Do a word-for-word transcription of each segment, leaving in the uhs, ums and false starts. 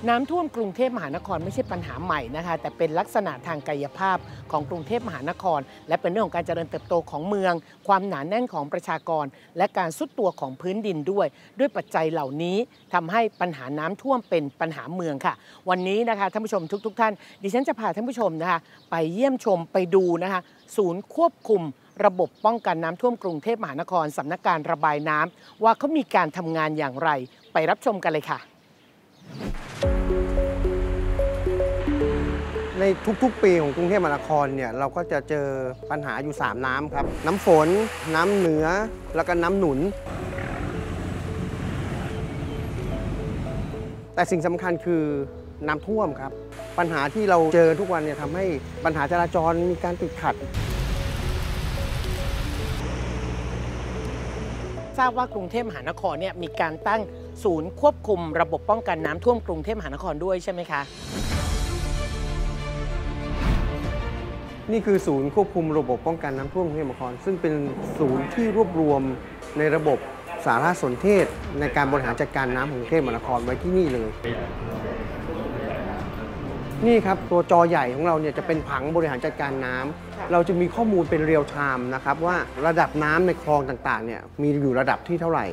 น้ำท่วมกรุงเทพมหานครไม่ใช่ปัญหาใหม่นะคะแต่เป็นลักษณะทางกายภาพของกรุงเทพมหานครและเป็นเรื่องของการเจริญเติบโตของเมืองความหนาแน่นของประชากรและการทรุดตัวของพื้นดินด้วยด้วยปัจจัยเหล่านี้ทำให้ปัญหาน้ำท่วมเป็นปัญหาเมืองค่ะวันนี้นะคะท่านผู้ชมทุกๆท่านดิฉันจะพาท่านผู้ชมนะคะไปเยี่ยมชมไปดูนะคะศูนย์ควบคุมระบบป้องกันน้ำท่วมกรุงเทพมหานครสำนักการระบายน้ำว่าเขามีการทำงานอย่างไรไปรับชมกันเลยค่ะในทุกๆปีของกรุงเทพมหานครเนี่ยเราก็จะเจอปัญหาอยู่สามน้ำครับน้ำฝนน้ำเหนือแล้วก็น้ำหนุนแต่สิ่งสำคัญคือน้ำท่วมครับปัญหาที่เราเจอทุกวันเนี่ยทำให้ปัญหาจราจรมีการติดขัดทราบว่ากรุงเทพมหานครเนี่ยมีการตั้งศูนย์ควบคุมระบบป้องกันน้ำท่วมกรุงเทพมหานครด้วยใช่ไหมคะนี่คือศูนย์ควบคุมระบบป้องกันน้ำท่วมกรุงเทพมหานครซึ่งเป็นศูนย์ที่รวบรวมในระบบสารสนเทศในการบริหารจัดการน้ำของกรุงเทพมหานครไว้ที่นี่เลยนี่ครับตัวจอใหญ่ของเราเนี่ยจะเป็นผังบริหารจัดการน้ำเราจะมีข้อมูลเป็นเรียลไทม์นะครับว่าระดับน้ำในคลองต่างๆเนี่ยมีอยู่ระดับที่เท่าไหร่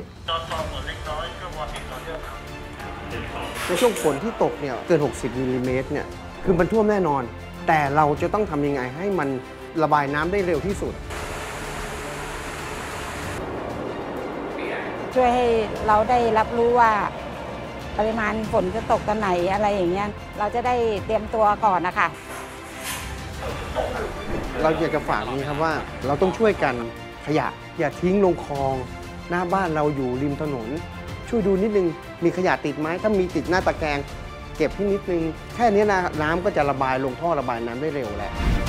ในช่วงฝนที่ตกเนี่ยเกินหกสิบมิลลิเมตรเนี่ยคือมันท่วมแน่นอนแต่เราจะต้องทำยังไงให้มันระบายน้ำได้เร็วที่สุดช่วยให้เราได้รับรู้ว่าปริมาณฝนจะตกตอนไหนอะไรอย่างเงี้ยเราจะได้เตรียมตัวก่อนนะคะเราอยากจะฝากนี้ครับว่าเราต้องช่วยกันขยะอย่าทิ้งลงคลองหน้าบ้านเราอยู่ริมถนนช่วยดูนิดนึงมีขยะติดไหมถ้ามีติดหน้าตะแกรงเก็บให้นิดนึงแค่นี้นะน้ำก็จะระบายลงท่อระบายน้ำได้เร็วแหละ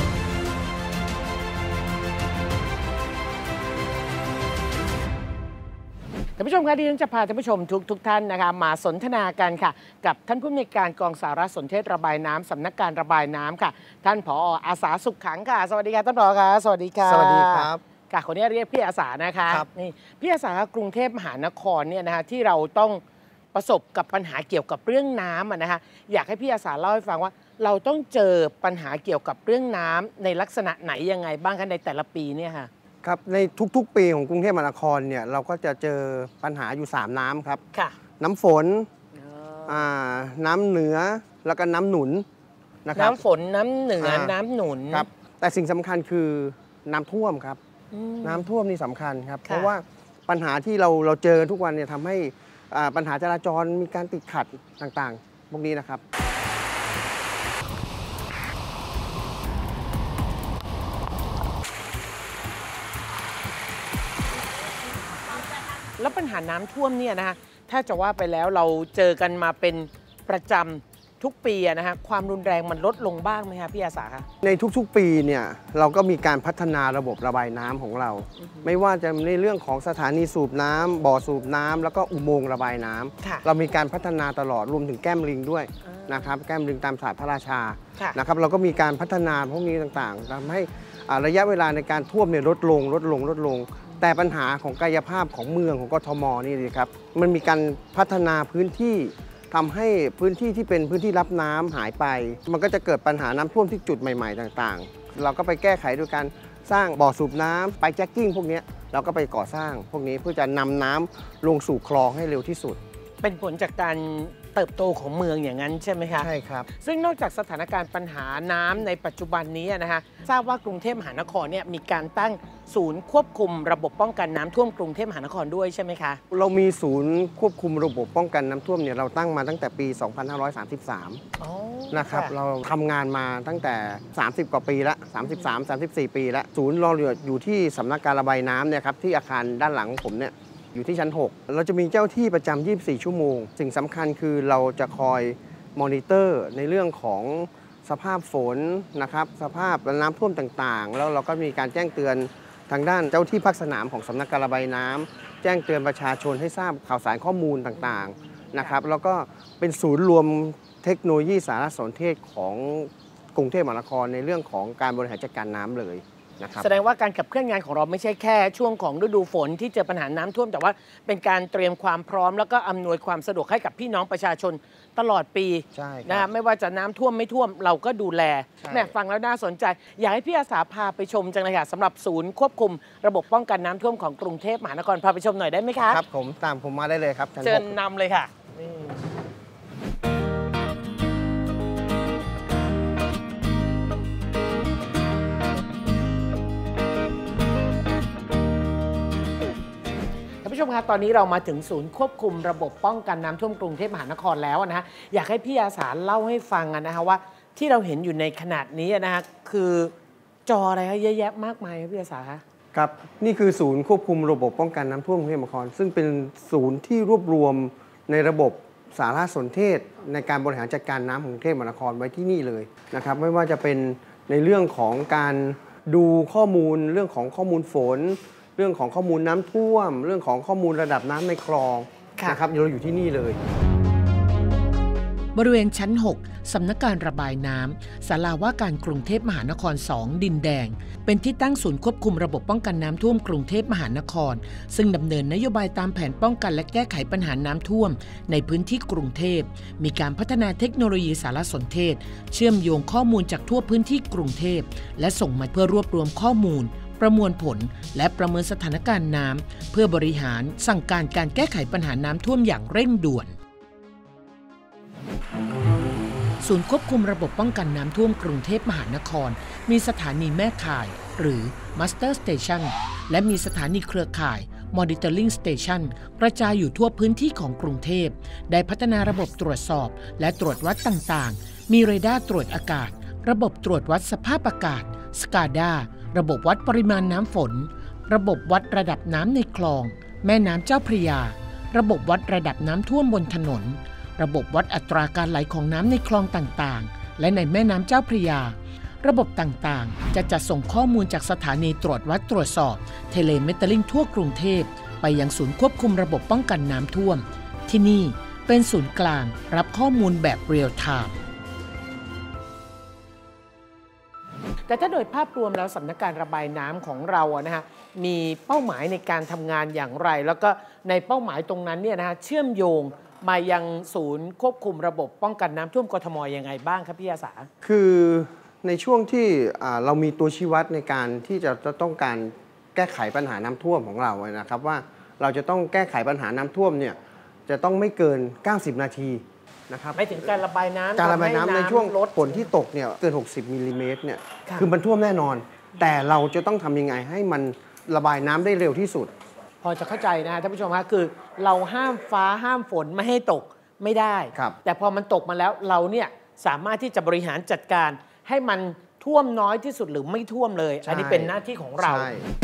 ท่านผู้ชมคะดิฉันจะพาท่านผู้ชมทุกทุกท่านนะคะมาสนทนากันค่ะกับท่านผู้อำนวยการกองสารสนเทศระบายน้ำสำนักการระบายน้ำค่ะท่านผอ.อาสาสุขขังค่ะสวัสดีค่ะท่านผอ.ค่ะสวัสดีค่ะสวัสดีครับค่ะคนนี้เรียกพี่อาสานะคะนี่พี่อาสากรุงเทพมหานครเนี่ยนะคะที่เราต้องประสบกับปัญหาเกี่ยวกับเรื่องน้ำนะคะอยากให้พี่อาสาเล่าให้ฟังว่าเราต้องเจอปัญหาเกี่ยวกับเรื่องน้ำในลักษณะไหนยังไงบ้างคะในแต่ละปีเนี่ยค่ะครับในทุกๆปีของกรุงเทพมหานครเนี่ยเราก็จะเจอปัญหาอยู่สามน้ำครับค่ะน้ำฝนน้ำเหนือแล้วก็น้ำหนุนนะครับน้ำฝนน้ำเหนือน้ำหนุนครับแต่สิ่งสำคัญคือน้ำท่วมครับน้ำท่วมนี่สำคัญครับเพราะว่าปัญหาที่เราเราเจอทุกวันเนี่ยทำให้ปัญหาจราจรมีการติดขัดต่างๆพวกนี้นะครับแล้วปัญหาน้ำท่วมเนี่ยนะคะถ้าจะว่าไปแล้วเราเจอกันมาเป็นประจำทุกปีนะคะความรุนแรงมันลดลงบ้างไหมคะพี่อาสาคะในทุกๆปีเนี่ยเราก็มีการพัฒนาระบบระบายน้ำของเราไม่ว่าจะในเรื่องของสถานีสูบน้ำบ่อสูบน้ำแล้วก็อุโมงค์ระบายน้ำเรามีการพัฒนาตลอดรวมถึงแก้มลิงด้วยนะครับแก้มลิงตามศาสตร์พระราชานะครับเราก็มีการพัฒนาพวกนี้ต่างๆทำให้ระยะเวลาในการท่วมเนี่ยลดลงลดลงลดลงแต่ปัญหาของกายภาพของเมืองของกทมนี่เลยครับมันมีการพัฒนาพื้นที่ทำให้พื้นที่ที่เป็นพื้นที่รับน้ำหายไปมันก็จะเกิดปัญหาน้ำท่วมที่จุดใหม่ๆต่างๆเราก็ไปแก้ไขโดยการสร้างบ่อสูบน้ำไปแจ็คกิ้งพวกนี้เราก็ไปก่อสร้างพวกนี้เพื่อจะนำน้ำลงสู่คลองให้เร็วที่สุดเป็นผลจากการเติบโตของเมืองอย่างนั้นใช่ไหมคะใช่ครับซึ่งนอกจากสถานการณ์ปัญหาน้ำในปัจจุบันนี้นะคะทราบว่ากรุงเทพมหานครเนี่ยมีการตั้งศูนย์ควบคุมระบบป้องกันน้ำท่วมกรุงเทพมหานครด้วยใช่ไหมคะเรามีศูนย์ควบคุมระบบป้องกันน้ำท่วมเนี่ยเราตั้งมาตั้งแต่ปี สองพันห้าร้อยสามสิบสาม นะครับเราทำงานมาตั้งแต่สามสิบกว่าปีละสามสิบสาม สามสิบสี่ ปีแล้วศูนย์เราอยู่ที่สำนักการระบายน้ำเนี่ยครับที่อาคารด้านหลังของผมเนี่ยอยู่ที่ชั้นหกเราจะมีเจ้าที่ประจำยี่สิบสี่ ชั่วโมงสิ่งสำคัญคือเราจะคอยมอนิเตอร์ในเรื่องของสภาพฝนนะครับสภาพน้ำท่วมต่างๆแล้วเราก็มีการแจ้งเตือนทางด้านเจ้าที่ภาคสนามของสำนักการระบายน้ำแจ้งเตือนประชาชนให้ทราบข่าวสารข้อมูลต่างๆนะครับแล้วก็เป็นศูนย์รวมเทคโนโลยีสารสนเทศของกรุงเทพมหานครในเรื่องของการบริหารจัดการน้ำเลยนะครับแสดงว่าการขับเคลื่อนงานของเราไม่ใช่แค่ช่วงของฤดูฝนที่เจอปัญหาน้ำท่วมแต่ว่าเป็นการเตรียมความพร้อมแล้วก็อำนวยความสะดวกให้กับพี่น้องประชาชนตลอดปีนะฮะไม่ว่าจะน้ำท่วมไม่ท่วมเราก็ดูแลแม่ฟังแล้วน่าสนใจอยากให้พี่อาสาพาไปชมจังเลยค่ะสำหรับศูนย์ควบคุมระบบป้องกันน้ำท่วมของกรุงเทพมหานครพาไปชมหน่อยได้ไหมคะครับผมตามผมมาได้เลยครับเชิญนำเลยค่ะผู้ชมคะตอนนี้เรามาถึงศูนย์ควบคุมระบบป้องกันน้ำท่วมกรุงเทพมหานครแล้วนะฮะอยากให้พี่อาสาเล่าให้ฟังนะฮะว่าที่เราเห็นอยู่ในขนาดนี้นะฮะคือจออะไรคะเยอะแยะมากมายพี่อาสาคะครับนี่คือศูนย์ควบคุมระบบป้องกันน้ำท่วมกรุงเทพมหานครซึ่งเป็นศูนย์ที่รวบรวมในระบบสารสนเทศในการบริหารจัดการน้ำของกรุงเทพมหานครไว้ที่นี่เลยนะครับไม่ว่าจะเป็นในเรื่องของการดูข้อมูลเรื่องของข้อมูลฝนเรื่องของข้อมูลน้ำท่วมเรื่องของข้อมูลระดับน้ำในคลองนะครับเราอยู่ที่นี่เลยบริเวณชั้นหกสำนักการระบายน้ำศาลาว่าการกรุงเทพมหานครสองดินแดงเป็นที่ตั้งศูนย์ควบคุมระบบป้องกันน้ำท่วมกรุงเทพมหานครซึ่งดำเนินนโยบายตามแผนป้องกันและแก้ไขปัญหาน้ำท่วมในพื้นที่กรุงเทพมีการพัฒนาเทคโนโลยีสารสนเทศเชื่อมโยงข้อมูลจากทั่วพื้นที่กรุงเทพและส่งมาเพื่อรวบรวมข้อมูลประมวลผลและประเมินสถานการณ์น้ำเพื่อบริหารสั่งการการแก้ไขปัญหาน้ำท่วมอย่างเร่งด่วนศูนย์ควบคุมระบบป้องกันน้ำท่วมกรุงเทพมหานครมีสถานีแม่ข่ายหรือ Master Station และมีสถานีเครือข่าย Monitoring Station กระจายอยู่ทั่วพื้นที่ของกรุงเทพได้พัฒนาระบบตรวจสอบและตรวจวัดต่างๆมีเรดาร์ตรวจอากาศระบบตรวจวัดสภาพอากาศ สกาดา ระบบวัดปริมาณน้ำฝนระบบวัดระดับน้ำในคลองแม่น้ำเจ้าพระยาระบบวัดระดับน้ำท่วมบนถนนระบบวัดอัตราการไหลของน้ำในคลองต่างๆและในแม่น้ำเจ้าพระยาระบบต่างๆจะจัดส่งข้อมูลจากสถานีตรวจวัดตรวจสอบเทเลเมตริงทั่วกรุงเทพไปยังศูนย์ควบคุมระบบป้องกันน้ำท่วมที่นี่เป็นศูนย์กลางรับข้อมูลแบบเรียลไทม์แต่ถ้าโดยภาพรวมแล้วสำนักการระบายน้ำของเราอะนะฮะมีเป้าหมายในการทำงานอย่างไรแล้วก็ในเป้าหมายตรงนั้นเนี่ยนะฮะเชื่อมโยงมายังศูนย์ควบคุมระบบป้องกันน้ำท่วมกทมยังไงบ้างครับพี่อาสาคือในช่วงที่เรามีตัวชี้วัดในการที่จะต้องการแก้ไขปัญหาน้ำท่วมของเรานะครับว่าเราจะต้องแก้ไขปัญหาน้ำท่วมเนี่ยจะต้องไม่เกินเก้าสิบนาทีนะครับไม่ถึงการระบายน้ำการระบายน้ำในช่วงฝนที่ตกเนี่ยเกินหกสิบมิลลิเมตรเนี่ยคือมันท่วมแน่นอนแต่เราจะต้องทำยังไงให้มันระบายน้ำได้เร็วที่สุดพอจะเข้าใจนะท่านผู้ชมคะคือเราห้ามฟ้าห้ามฝนไม่ให้ตกไม่ได้แต่พอมันตกมาแล้วเราเนี่ยสามารถที่จะบริหารจัดการให้มันท่วมน้อยที่สุดหรือไม่ท่วมเลยอันนี้เป็นหน้าที่ของเรา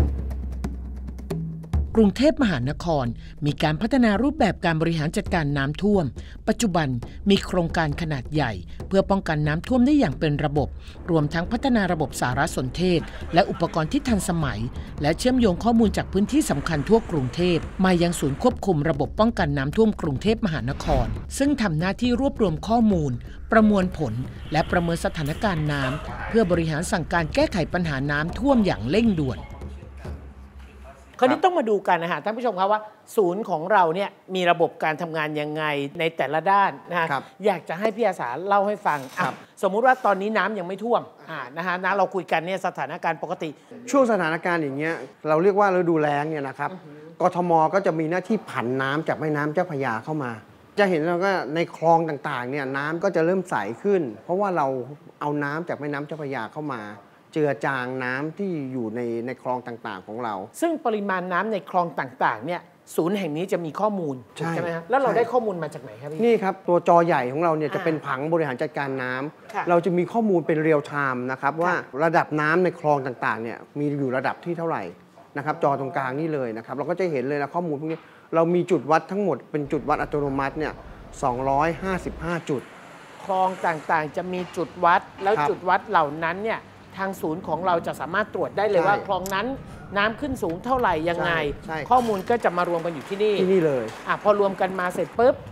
กรุงเทพมหานครมีการพัฒนารูปแบบการบริหารจัดการน้ำท่วมปัจจุบันมีโครงการขนาดใหญ่เพื่อป้องกันน้ำท่วมได้อย่างเป็นระบบรวมทั้งพัฒนาระบบสารสนเทศและอุปกรณ์ที่ทันสมัยและเชื่อมโยงข้อมูลจากพื้นที่สำคัญทั่วกรุงเทพมายังศูนย์ควบคุมระบบป้องกันน้ำท่วมกรุงเทพมหานครซึ่งทำหน้าที่รวบรวมข้อมูลประมวลผลและประเมินสถานการณ์น้ำเพื่อบริหารสั่งการแก้ไขปัญหาน้ำท่วมอย่างเร่งด่วนคราวนี้ต้องมาดูกันนะฮะท่านผู้ชมครับว่าศูนย์ของเราเนี่ยมีระบบการทำงานยังไงในแต่ละด้านนะฮะอยากจะให้พี่อาสาเล่าให้ฟังสมมุติว่าตอนนี้น้ำยังไม่ท่วมนะฮะนะเราคุยกันเนี่ยสถานการณ์ปกติช่วงสถานการณ์อย่างเงี้ยเราเรียกว่าฤดูแล้งเนี่ยนะครับกทมก็จะมีหน้าที่ผันน้ำจากแม่น้ำเจ้าพระยาเข้ามาจะเห็นแล้วก็ในคลองต่างๆเนี่ยน้ำก็จะเริ่มใสขึ้นเพราะว่าเราเอาน้ำจากแม่น้ำเจ้าพระยาเข้ามาเจือจางน้ำที่อยู่ในในคลองต่างๆของเราซึ่งปริมาณน้ำในคลองต่างๆเนี่ยศูนย์แห่งนี้จะมีข้อมูลใช่ไหมครับแล้วเราได้ข้อมูลมาจากไหนครับพี่นี่ครับตัวจอใหญ่ของเราเนี่ยจะเป็นผังบริหารจัดการน้ำเราจะมีข้อมูลเป็นเรียลไทม์นะครับว่าระดับน้ำในคลองต่างๆเนี่ยมีอยู่ระดับที่เท่าไหร่นะครับจอตรงกลางนี่เลยนะครับเราก็จะเห็นเลยนะข้อมูลพวกนี้เรามีจุดวัดทั้งหมดเป็นจุดวัดอัตโนมัติเนี่ยสองร้อยห้าสิบห้าจุดคลองต่างๆจะมีจุดวัดแล้วจุดวัดเหล่านั้นเนี่ยทางศูนย์ของเราจะสามารถตรวจได้เลยว่าคลองนั้นน้ำขึ้นสูงเท่าไหร่ยังไงข้อมูลก็จะมารวมกันอยู่ที่นี่ที่นี่เลยอ่ะพอรวมกันมาเสร็จปุ๊บ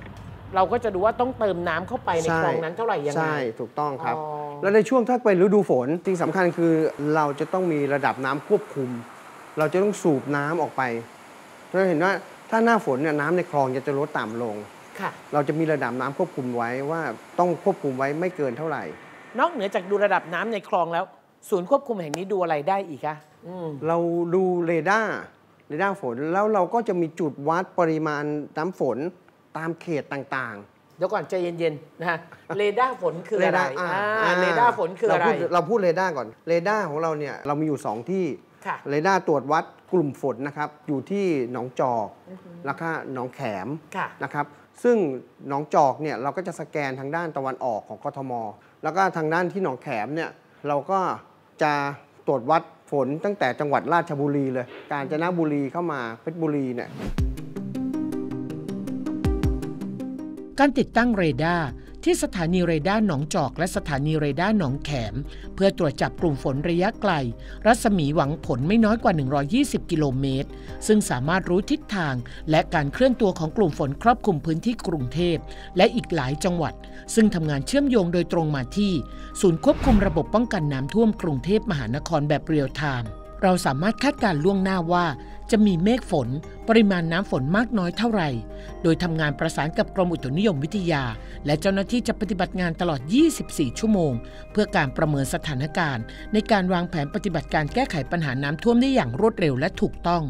เราก็จะดูว่าต้องเติมน้ำเข้าไปในคลองนั้นเท่าไหร่ยังไงใช่ถูกต้องครับอ๋อแล้วในช่วงถ้าเป็นฤดูฝนสิ่งสำคัญคือเราจะต้องมีระดับน้ำควบคุม เราจะต้องสูบน้ำออกไปเราเห็นว่าถ้าหน้าฝนเนี่ยน้ำในคลองจะจะลดต่ำลงเราจะมีระดับน้ำควบคุมไว้ว่าต้องควบคุมไว้ไม่เกินเท่าไหร่นอกเหนือจากดูระดับน้ำในคลองแล้วศูนย์ควบคุมแห่งนี้ดูอะไรได้อีกคะเราดูเรดาร์เรดาร์ฝนแล้วเราก็จะมีจุดวัดปริมาณน้ำฝนตามเขตต่างๆเดี๋ยวก่อนใจเย็นๆนะฮะเรดาร์ฝนคืออะไรเรดาร์ฝนคืออะไรเราพูดเรดาร์ก่อนเรดาร์ของเราเนี่ยเรามีอยู่สองที่เรดาร์ตรวจวัดกลุ่มฝนนะครับอยู่ที่หนองจอกแล้วก็หนองแขมนะครับซึ่งหนองจอกเนี่ยเราก็จะสแกนทางด้านตะวันออกของกทมแล้วก็ทางด้านที่หนองแขมเนี่ยเราก็จะตรวจวัดฝนตั้งแต่จังหวัดราชบุรีเลยกาญจนบุรีเข้ามาเพชรบุรีเนี่ยการติดตั้งเรดาร์ที่สถานีเรดาร์หนองจอกและสถานีเรดาร์หนองแขมเพื่อตรวจจับกลุ่มฝนระยะไกลรัศมีหวังผลไม่น้อยกว่าหนึ่งร้อยยี่สิบกิโลเมตรซึ่งสามารถรู้ทิศทางและการเคลื่อนตัวของกลุ่มฝนครอบคลุมพื้นที่กรุงเทพและอีกหลายจังหวัดซึ่งทำงานเชื่อมโยงโดยตรงมาที่ศูนย์ควบคุมระบบป้องกันน้ำท่วมกรุงเทพมหานครแบบเรียลไทม์เราสามารถคาดการณ์ล่วงหน้าว่าจะมีเมฆฝนปริมาณน้ำฝนมากน้อยเท่าไหร่โดยทำงานประสานกับกรมอุตุนิยมวิทยาและเจ้าหน้าที่จะปฏิบัติงานตลอดยี่สิบสี่ชั่วโมงเพื่อการประเมินสถานการณ์ในการวางแผนปฏิบัติการแก้ไขปัญหาน้ำท่วมได้อย่างรวดเร็วและถูกต้อง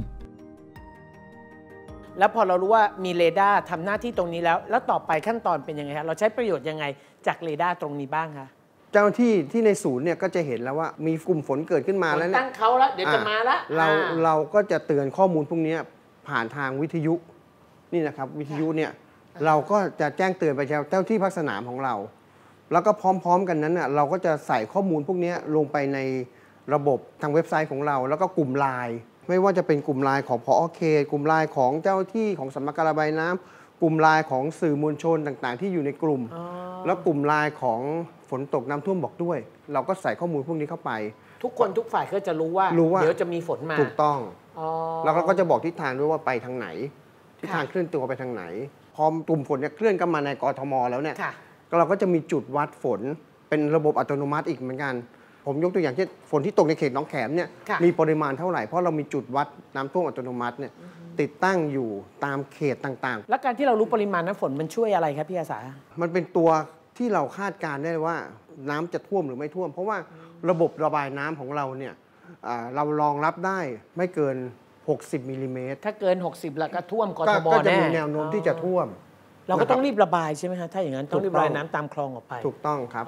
แล้วพอเรารู้ว่ามีเรดาร์ทำหน้าที่ตรงนี้แล้วแล้วต่อไปขั้นตอนเป็นยังไงคะเราใช้ประโยชน์ยังไงจากเรดาร์ตรงนี้บ้างคะเจ้าหน้าที่ที่ในศูนย์เนี่ยก็จะเห็นแล้วว่ามีกลุ่มฝนเกิดขึ้นมาแล้วเนี่ยตั้งเขาแล้วเดี๋ยวจะมาละเราเราก็จะเตือนข้อมูลพวกนี้ผ่านทางวิทยุนี่นะครับวิทยุเนี่ยเราก็จะแจ้งเตือนไปเจ้าที่ภาคสนามของเราแล้วก็พร้อมๆกันนั้นน่ะเราก็จะใส่ข้อมูลพวกนี้ลงไปในระบบทางเว็บไซต์ของเราแล้วก็กลุ่มไลน์ไม่ว่าจะเป็นกลุ่มไลน์ของผอ.เขตกลุ่มไลน์ของเจ้าที่ของสำนักการระบายน้ำกลุ่มไลน์ของสื่อมวลชนต่างๆที่อยู่ในกลุ่มแล้วกลุ่มไลน์ของฝนตกน้ำท่วมบอกด้วยเราก็ใส่ข้อมูลพวกนี้เข้าไปทุกคนทุกฝ่ายก็จะรู้ว่าเดี๋ยวจะมีฝนมาถูกต้องแล้วเราก็จะบอกทิศทางด้วยว่าไปทางไหนทิศทางเคลื่อนตัวไปทางไหนพอกลุ่มฝนเนี่ยเคลื่อนเข้ามาในกทมแล้วเนี่ยเราก็จะมีจุดวัดฝนเป็นระบบอัตโนมัติอีกเหมือนกันผมยกตัวอย่างเช่นฝนที่ตกในเขตหนองแขมเนี่ยมีปริมาณเท่าไหร่เพราะเรามีจุดวัดน้ำท่วมอัตโนมัติเนี่ยติดตั้งอยู่ตามเขตต่างๆแล้วการที่เรารู้ปริมาณน้ำฝนมันช่วยอะไรครับพี่อาสามันเป็นตัวที่เราคาดการได้ว่าน้ำจะท่วมหรือไม่ท่วมเพราะว่าระบบระบายน้ำของเราเนี่ยเรารองรับได้ไม่เกินหกสิบมิลลิเมตรถ้าเกินหกสิบแล้วก็ท่วมกทมแน่ก็จะมีแนวโน้มที่จะท่วมเราก็ต้องรีบระบายใช่ไหมคะถ้าอย่างนั้นต้องรีบระบายน้ำตามคลองออกไปถูกต้องครับ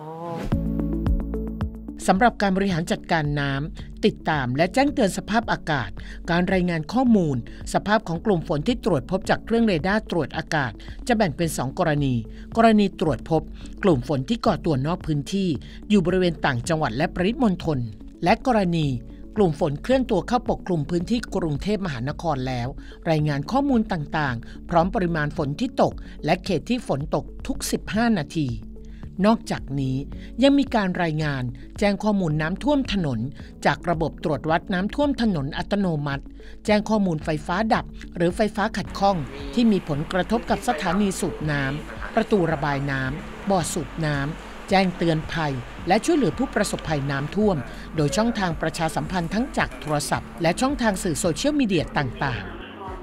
สำหรับการบริหารจัดการน้ำติดตามและแจ้งเตือนสภาพอากาศการรายงานข้อมูลสภาพของกลุ่มฝนที่ตรวจพบจากเครื่องเรดาร์ตรวจอากาศจะแบ่งเป็นสองกรณีกรณีตรวจพบกลุ่มฝนที่ก่อตัวนอกพื้นที่อยู่บริเวณต่างจังหวัดและปริมณฑลและกรณีกลุ่มฝนเคลื่อนตัวเข้าปกคลุมพื้นที่กรุงเทพมหานครแล้วรายงานข้อมูลต่างๆพร้อมปริมาณฝนที่ตกและเขตที่ฝนตกทุกสิบห้านาทีนอกจากนี้ยังมีการรายงานแจ้งข้อมูลน้ำท่วมถนนจากระบบตรวจวัดน้ำท่วมถนนอัตโนมัติแจ้งข้อมูลไฟฟ้าดับหรือไฟฟ้าขัดข้องที่มีผลกระทบกับสถานีสูบน้ำประตูระบายน้ำบ่อสูบน้ำแจ้งเตือนภัยและช่วยเหลือผู้ประสบภัยน้ำท่วมโดยช่องทางประชาสัมพันธ์ทั้งจากโทรศัพท์และช่องทางสื่อโซเชียลมีเดียต่างๆ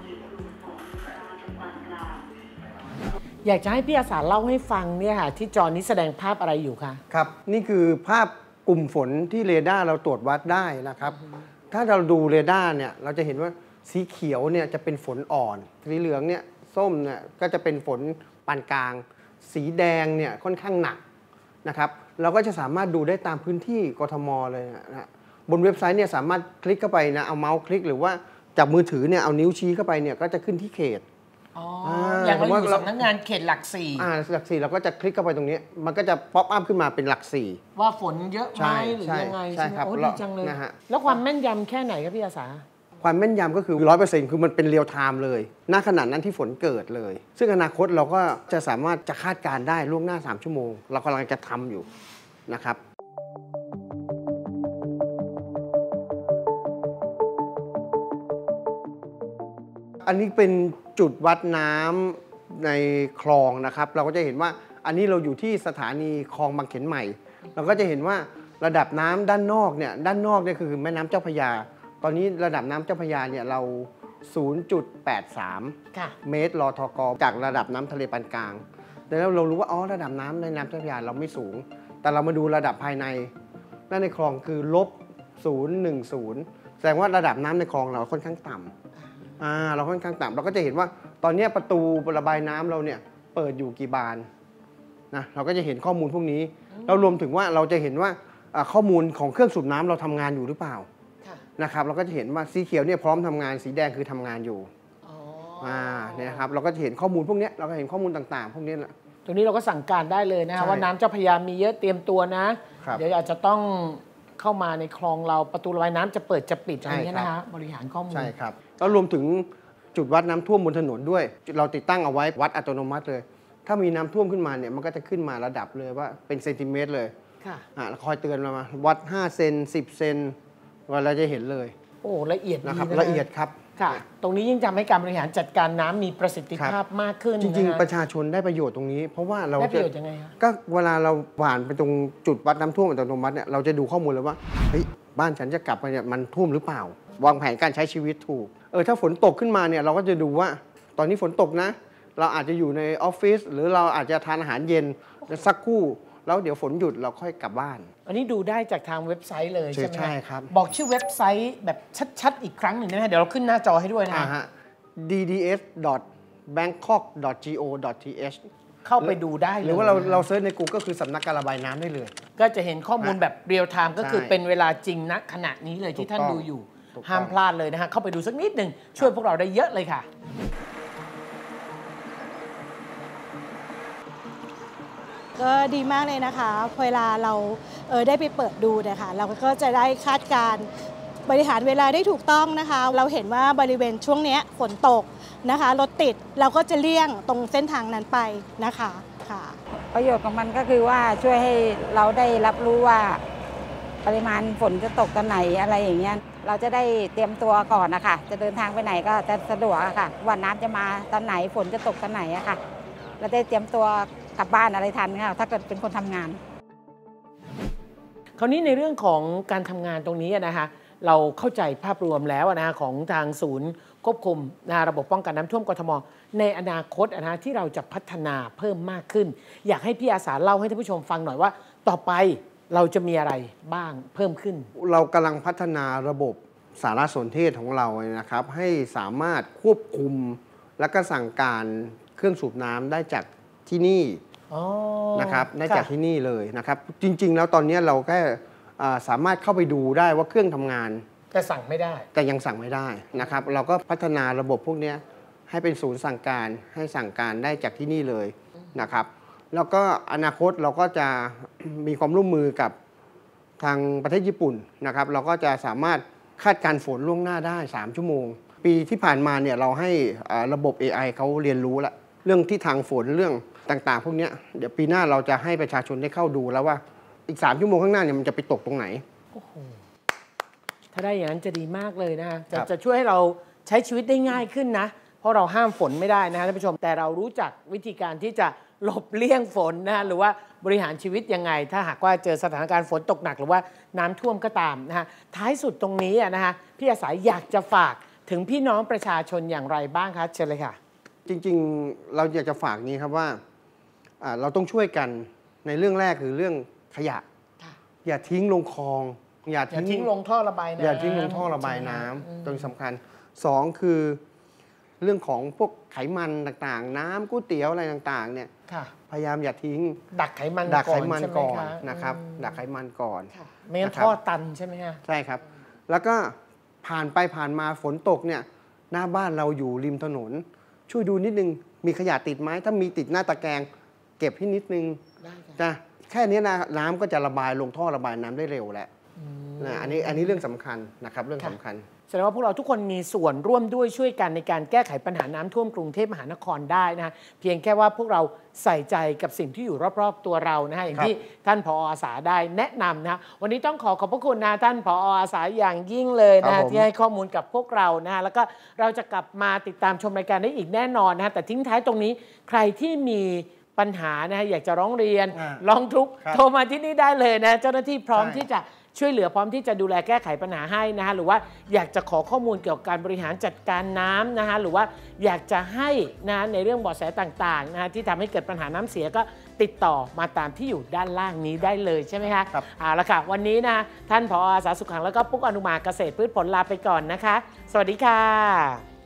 อยากจะให้พี่อาสาเล่าให้ฟังเนี่ยค่ะที่จอนี้แสดงภาพอะไรอยู่คะครับนี่คือภาพกลุ่มฝนที่เรดาร์เราตรวจวัดได้นะครับถ้าเราดูเรดาร์เนี่ยเราจะเห็นว่าสีเขียวเนี่ยจะเป็นฝนอ่อนสีเหลืองเนี่ยส้มเนี่ยก็จะเป็นฝนปานกลางสีแดงเนี่ยค่อนข้างหนักนะครับเราก็จะสามารถดูได้ตามพื้นที่กทมเลยนะบนเว็บไซต์เนี่ยสามารถคลิกเข้าไปนะเอาเมาส์คลิกหรือว่าจับมือถือเนี่ยเอานิ้วชี้เข้าไปเนี่ยก็จะขึ้นที่เขตอย่างเราอยู่สำนักงานเขตหลักสี่อ่าหลักสี่เราก็จะคลิกเข้าไปตรงนี้มันก็จะป๊อปอัพขึ้นมาเป็นหลักสี่ว่าฝนเยอะไหมหรือยังไงใช่ครับโอ้ดีจังเลยแล้วความแม่นยำแค่ไหนครับพี่อาสาความแม่นยำก็คือ ร้อยเปอร์เซ็นต์ คือมันเป็นเรียลไทม์เลยณขณะนั้นที่ฝนเกิดเลยซึ่งอนาคตเราก็จะสามารถจะคาดการได้ล่วงหน้าสามชั่วโมงเรากำลังจะทำอยู่นะครับอันนี้เป็นจุดวัดน้ำในคลองนะครับเราก็จะเห็นว่าอันนี้เราอยู่ที่สถานีคลองบางเขนใหม่เราก็จะเห็นว่าระดับน้ำด้านนอกเนี่ยด้านนอกเนี่ยคือแม่น้ำเจ้าพระยาตอนนี้ระดับน้ำเจ้าพระยาเนี่ยเรา ศูนย์จุดแปดสาม เมตรรอทกจากระดับน้ำทะเลปานกลางดังนั้นเรารู้ว่าอ๋อระดับน้ำในน้ำเจ้าพระยาเราไม่สูงแต่เรามาดูระดับภายในด้านในคลองคือลบศูนย์หนึ่งศูนย์แสดงว่าระดับน้ำในคลองเราค่อนข้างต่ำอ่าเราค่อนข้างต่ำเราก็จะเห็นว่าตอนนี้ประตูระบายน้ำเราเนี่ยเปิดอยู่กี่บานนะเราก็จะเห็นข้อมูลพวกนี้เรารวมถึงว่าเราจะเห็นว่าข้อมูลของเครื่องสูบน้ำเราทำงานอยู่หรือเปล่านะครับเราก็จะเห็นว่าสีเขียวเนี่ยพร้อมทำงานสีแดงคือทำงานอยู่อ่าเนี่ยครับเราก็จะเห็นข้อมูลพวกนี้เราก็เห็นข้อมูลต่างๆพวกนี้แหละตรงนี้เราก็สั่งการได้เลยนะคะว่าน้ำเจ้าพระยามีเยอะเตรียมตัวนะเดี๋ยวอาจจะต้องเข้ามาในคลองเราประตูระบายน้ำจะเปิดจะปิดอะไรเงี้ยนะคะบริหารข้อมูลใช่ครับแล้วรวมถึงจุดวัดน้ำท่วมบนถนนด้วยเราติดตั้งเอาไว้วัดอัตโนมัติเลยถ้ามีน้ำท่วมขึ้นมาเนี่ยมันก็จะขึ้นมาระดับเลยว่าเป็นเซนติเมตรเลยค่ะอ่าคอยเตือนเรามาวัดห้าเซนสิบเซนเราจะเห็นเลยโอ้ละเอียดนะครับละเอียดครับค่ะตรงนี้ยิ่งทำให้การบริหารจัดการน้ำมีประสิทธิภาพมากขึ้นจริงๆประชาชนได้ประโยชน์ตรงนี้เพราะว่าเราได้ประโยชน์ยังไงคะก็เวลาเราหว่านไปตรงจุดวัดน้ำท่วมอัตโนมัติเนี่ยเราจะดูข้อมูลเลยว่าเฮ้ยบ้านฉันจะกลับไปเนี่ยมันท่วมหรือเปล่าวางแผนการใช้ชีวิตถูกเออถ้าฝนตกขึ้นมาเนี่ยเราก็จะดูว่าตอนนี้ฝนตกนะเราอาจจะอยู่ในออฟฟิศหรือเราอาจจะทานอาหารเย็นสักครู่แล้วเดี๋ยวฝนหยุดเราค่อยกลับบ้านอันนี้ดูได้จากทางเว็บไซต์เลยใช่ไหมใช่ครับบอกชื่อเว็บไซต์แบบชัดๆอีกครั้งหนึ่งได้ไหมเดี๋ยวเราขึ้นหน้าจอให้ด้วยนะดี ดี เอส ดอท แบงคอก ดอท โก ดอท ที เอชเข้าไปดูได้หรือว่าเราเราเซิร์ชใน Google ก็คือสำนักการระบายน้ำได้เลยก็จะเห็นข้อมูลแบบเรียลไทม์ก็คือเป็นเวลาจริงณขณะนี้เลยที่ท่านดูอยู่ห้ามพลาดเลยนะฮะเข้าไปดูสักนิดหนึ่งช่วยพวกเราได้เยอะเลยค่ะก็ดีมากเลยนะคะเวลาเราเออได้ไปเปิดดูนะคะเราก็จะได้คาดการบริหารเวลาได้ถูกต้องนะคะเราเห็นว่าบริเวณช่วงนี้ฝนตกนะคะรถติดเราก็จะเลี่ยงตรงเส้นทางนั้นไปนะคะค่ะประโยชน์ของมันก็คือว่าช่วยให้เราได้รับรู้ว่าปริมาณฝนจะตกตอนไหนอะไรอย่างเงี้ยเราจะได้เตรียมตัวก่อนนะคะจะเดินทางไปไหนก็จะสะดวกอะค่ะว่าน้ำจะมาตอนไหนฝนจะตกตอนไหนอะค่ะเราได้เตรียมตัวกลับบ้านอะไรทันค่ะถ้าเกิดเป็นคนทำงานคราวนี้ในเรื่องของการทำงานตรงนี้นะคะเราเข้าใจภาพรวมแล้วนะของทางศูนย์ควบคุมนะระบบป้องกันน้ำท่วมกทมในอนาคตนะที่เราจะพัฒนาเพิ่มมากขึ้นอยากให้พี่อาสาเล่าให้ท่านผู้ชมฟังหน่อยว่าต่อไปเราจะมีอะไรบ้างเพิ่มขึ้นเรากำลังพัฒนาระบบสารสนเทศของเรานะครับให้สามารถควบคุมและก็สั่งการเครื่องสูบน้ำได้จากที่นี่นะครับได้จากที่นี่เลยนะครับจริงๆแล้วตอนนี้เราแค่สามารถเข้าไปดูได้ว่าเครื่องทำงานแต่สั่งไม่ได้แต่ยังสั่งไม่ได้นะครับเราก็พัฒนาระบบพวกนี้ให้เป็นศูนย์สั่งการให้สั่งการได้จากที่นี่เลยนะครับแล้วก็อนาคตเราก็จะมีความร่วมมือกับทางประเทศญี่ปุ่นนะครับเราก็จะสามารถคาดการณ์ฝนล่วงหน้าได้สามชั่วโมงปีที่ผ่านมาเนี่ยเราให้ระบบ เอ ไอ เขาเรียนรู้แล้วเรื่องที่ทางฝนเรื่องต่างๆพวกนี้เดี๋ยวปีหน้าเราจะให้ประชาชนได้เข้าดูแล้วว่าอีกสามชั่วโมงข้างหน้าเนี่ยมันจะไปตกตรงไหนโอ้โหถ้าได้อย่างนั้นจะดีมากเลยนะจะจะช่วยให้เราใช้ชีวิตได้ง่ายขึ้นนะเพราะเราห้ามฝนไม่ได้นะท่านผู้ชมแต่เรารู้จักวิธีการที่จะหลบเลี่ยงฝนนะหรือว่าบริหารชีวิตยังไงถ้าหากว่าเจอสถานการณ์ฝนตกหนักหรือว่าน้ำท่วมก็ตามนะฮะท้ายสุดตรงนี้นะฮะพี่อาสาอยากจะฝากถึงพี่น้องประชาชนอย่างไรบ้างคะเชิญเลยค่ะจริงๆเราอยากจะฝากนี้ครับว่าเราต้องช่วยกันในเรื่องแรกคือเรื่องขยะอย่าทิ้งลงคลองอย่าทิ้งลงท่อระบายน้ำอย่าทิ้งลงท่อระบายน้ำตรงสำคัญสองคือเรื่องของพวกไขมันต่างๆน้ำก๋วยเตี๋ยวอะไรต่างๆเนี่ยพยายามอย่าทิ้งดักไขมันดักไขมันก่อนนะครับดักไขมันก่อนไม่งั้นท่อตันใช่ไหมฮะใช่ครับแล้วก็ผ่านไปผ่านมาฝนตกเนี่ยหน้าบ้านเราอยู่ริมถนนช่วยดูนิดนึงมีขยะติดไหมถ้ามีติดหน้าตะแกรงเก็บให้นิดนึงนะแค่นี้นะน้ำก็จะระบายลงท่อระบายน้ำได้เร็วแล้วนะอันนี้อันนี้เรื่องสำคัญนะครับเรื่องสำคัญแสดงว่าพวกเราทุกคนมีส่วนร่วมด้วยช่วยกันในการแก้ไขปัญหาน้ำท่วมกรุงเทพมหานครได้นะฮะเพียงแค่ว่าพวกเราใส่ใจกับสิ่งที่อยู่รอบๆตัวเรานะฮะอย่างที่ท่านผอ.อาสาได้แนะนำนะวันนี้ต้องขอขอบพระคุณนะท่านผอ.อาสาอย่างยิ่งเลยนะที่ให้ข้อมูลกับพวกเรานะฮะแล้วก็เราจะกลับมาติดตามชมรายการได้อีกแน่นอนนะฮะแต่ทิ้งท้ายตรงนี้ใครที่มีปัญหานะฮะอยากจะร้องเรียนร้องทุกข์โทรมาที่นี่ได้เลยนะเจ้าหน้าที่พร้อมที่จะช่วยเหลือพร้อมที่จะดูแลแก้ไขปัญหาให้นะฮะหรือว่าอยากจะขอข้อมูลเกี่ยวกับการบริหารจัดการน้ำนะฮะหรือว่าอยากจะให้นะในเรื่องเบาะแสต่างๆนะฮะที่ทำให้เกิดปัญหาน้ำเสียก็ติดต่อมาตามที่อยู่ด้านล่างนี้ได้เลยใช่ไหมคะครับเอาละค่ะวันนี้นะท่านผอ.อาสาสุขขังแล้วก็ปุ๊กอนุมาเกษตรพืชผลลาไปก่อนนะคะสวัสดีค่ะ